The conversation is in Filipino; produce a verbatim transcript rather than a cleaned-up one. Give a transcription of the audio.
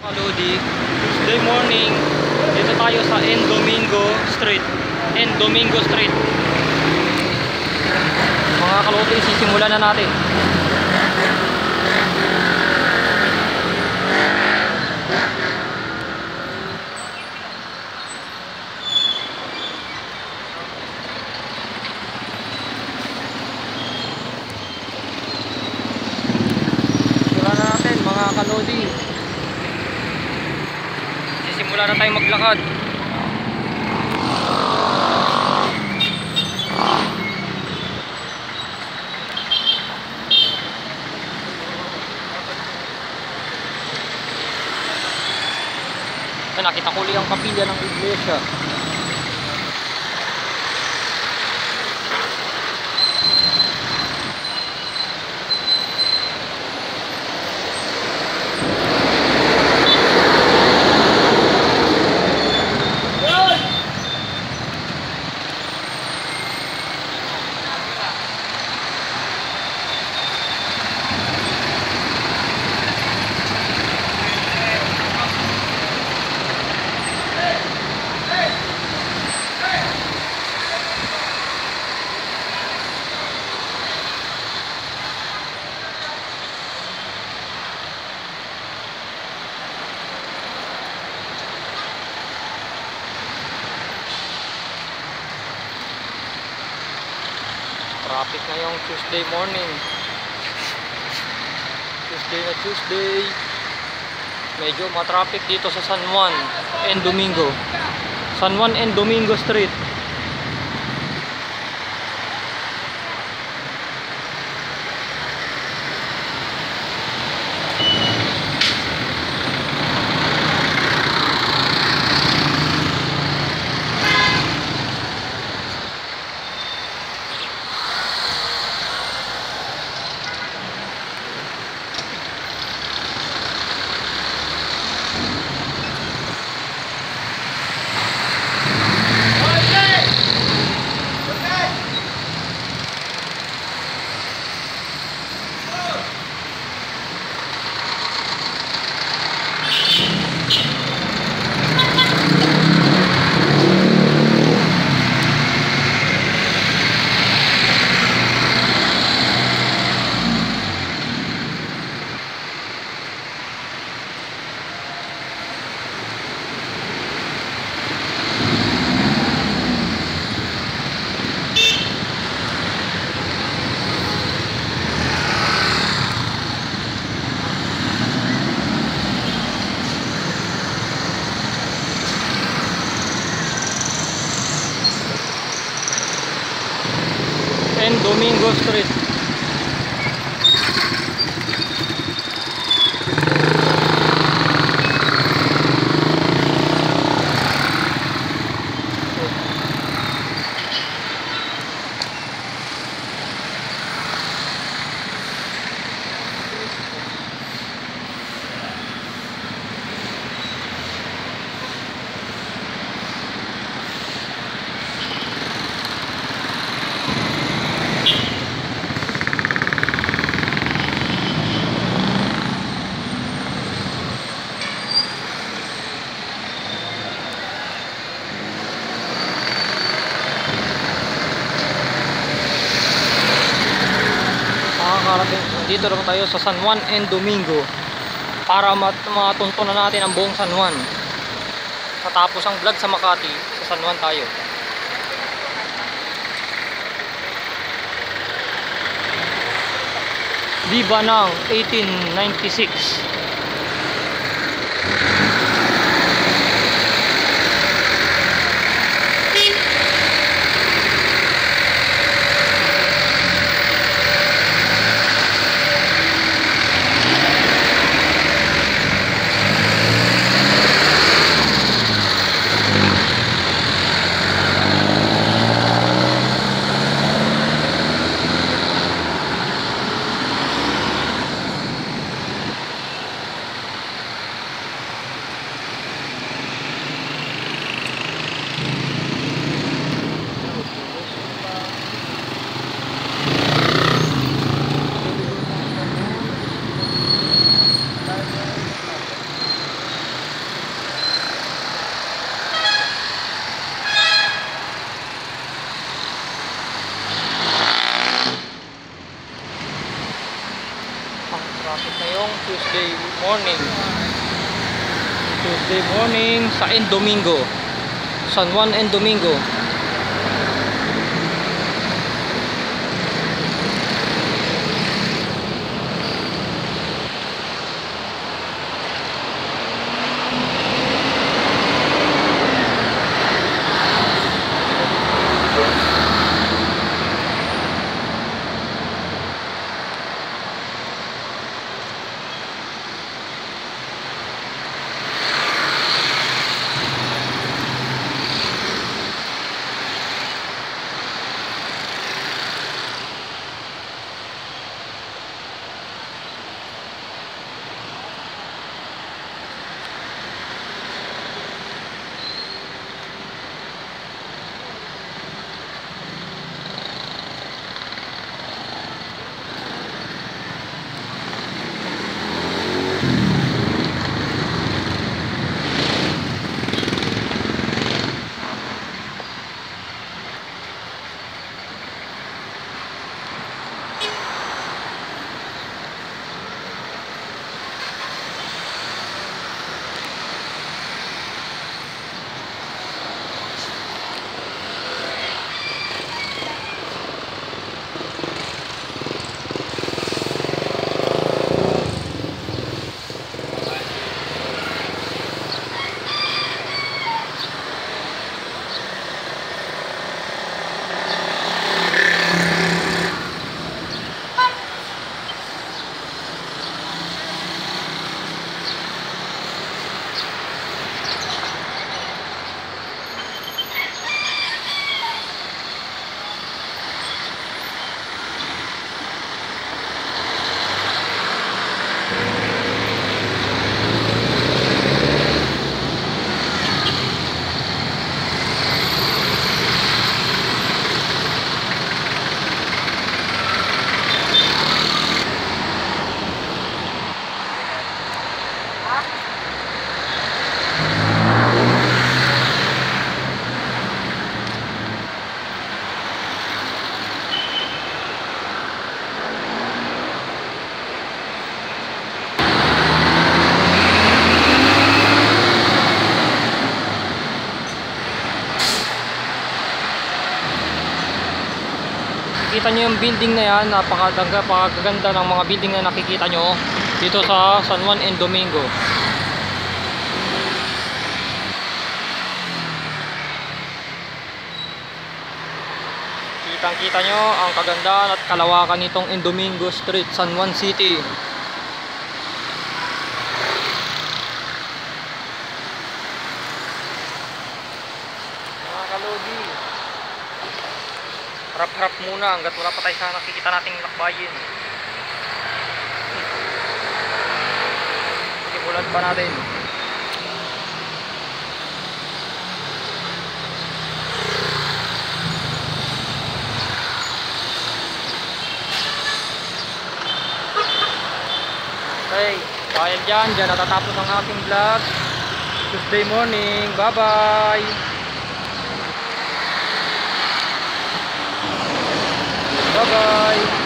Lodi, Tuesday morning, dito tayo sa N Domingo Street. N Domingo Street. Mga kalodi, sisimulan na natin. Sisimulan na natin mga kalodi. Simula na tayong maglakad. Ay, nakita ko ulit ang kapilya ng iglesia. Traffic ngayong Tuesday morning. Tuesday na Tuesday. Medyo ma-traffic dito sa San Juan and Domingo. San Juan and Domingo Street. N Domingo Street. Dito lang tayo sa San Juan and Domingo para mat matuntunan natin ang buong San Juan. Matapos ang vlog sa Makati, sa San Juan tayo. Viva ng eighteen ninety-six. Tuesday morning sa N Domingo, San Juan N Domingo. Kita nyo yung building na yan, napakaganda, napakaganda ng mga building na nakikita nyo dito sa San Juan N Domingo. Kitang kita nyo ang kagandahan at kalawakan nitong N Domingo Street, San Juan City. Mga kalodi, harap-harap muna hanggat wala pa tayo sa nakikita nating lakbayin. Simulan pa natin. Okay, dahil dyan, dyan natatapos ang aking vlog. Tuesday morning, bye bye. Bye bye.